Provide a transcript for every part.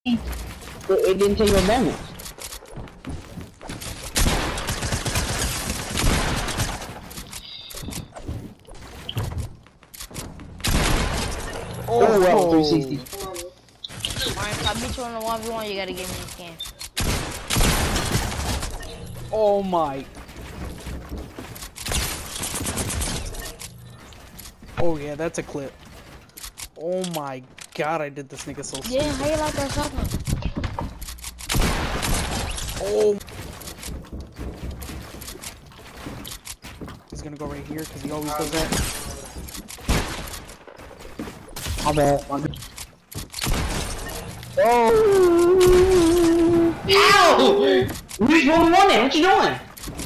It didn't take no damage. Oh, wow, 360. Alright, if I beat you on the 1v1, you gotta give me this game. Oh my. Oh yeah, that's a clip. Oh my god, I did this nigga so sick. Yeah, how you like that shotgun? Oh. He's gonna go right here because he always does that. My bad. Oh! Ow! Who's rolling on there? What you doing?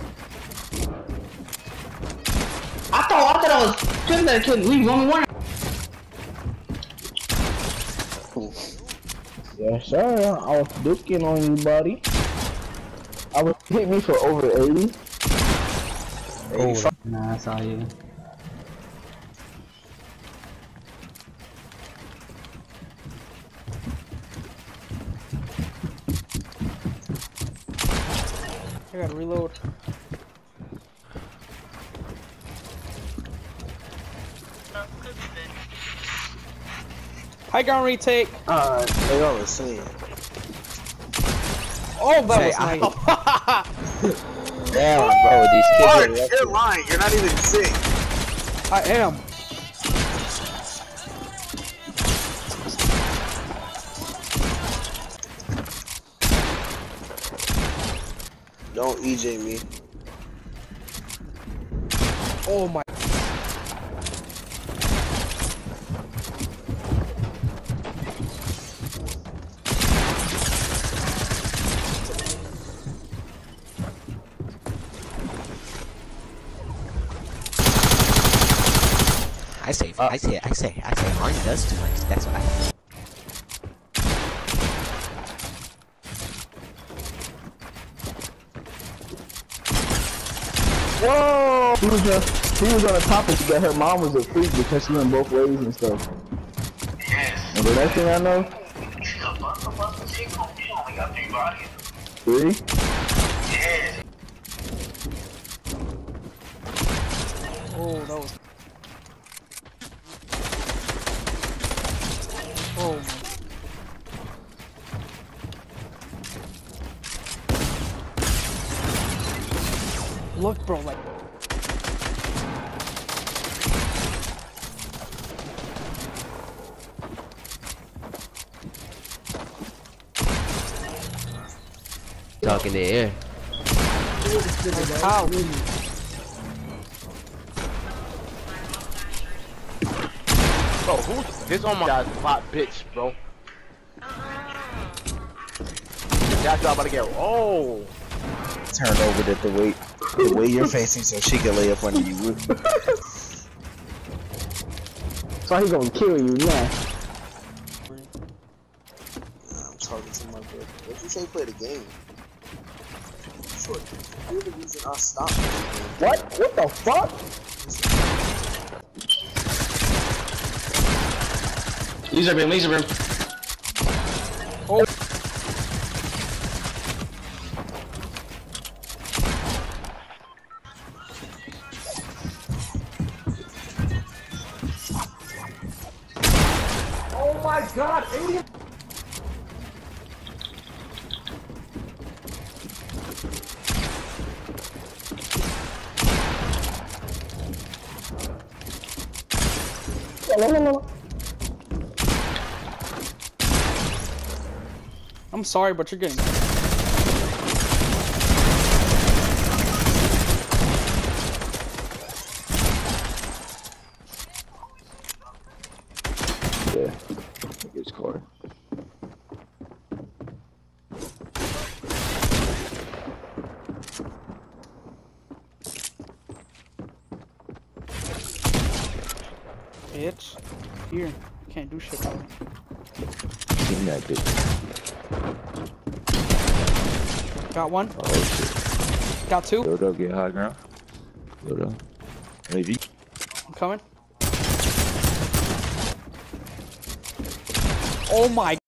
I thought I was killing that kid. We only one. Yes, sir. I was looking on you, buddy. I was hit me for over 80. Oh, nah, I saw you. I gotta reload. High ground retake. They always say it. Oh, that was nice. Damn, bro, these kids are you're lying. You're not even sick. I am. Don't EJ me. Oh my. I say, Arnie does too much. That's what I. Whoa! He was on the top and she got her mom was a freak because she went both ways and stuff. Yes. And the next thing I know, really? Yes. Oh, that was. Oh. Look, bro, like. Talk in the air. How? Bro, who's this? Oh my god, hot bitch, bro. That's about to get. Oh. Turn over the way you're facing so she can lay up under you. So he gonna kill you now. I'm talking to my brother. What you say? Play the game. You're the reason I stopped. What? What the fuck? Laser beam, laser beam. Oh. Oh my god, idiot! No. I'm sorry, but you're getting. Yeah, it's car. Bitch. Here. Can't do shit about it. Give me that bitch. Got one. Oh shit. Got two. Dodo, get high ground. Dodo. Maybe. I'm coming. Oh my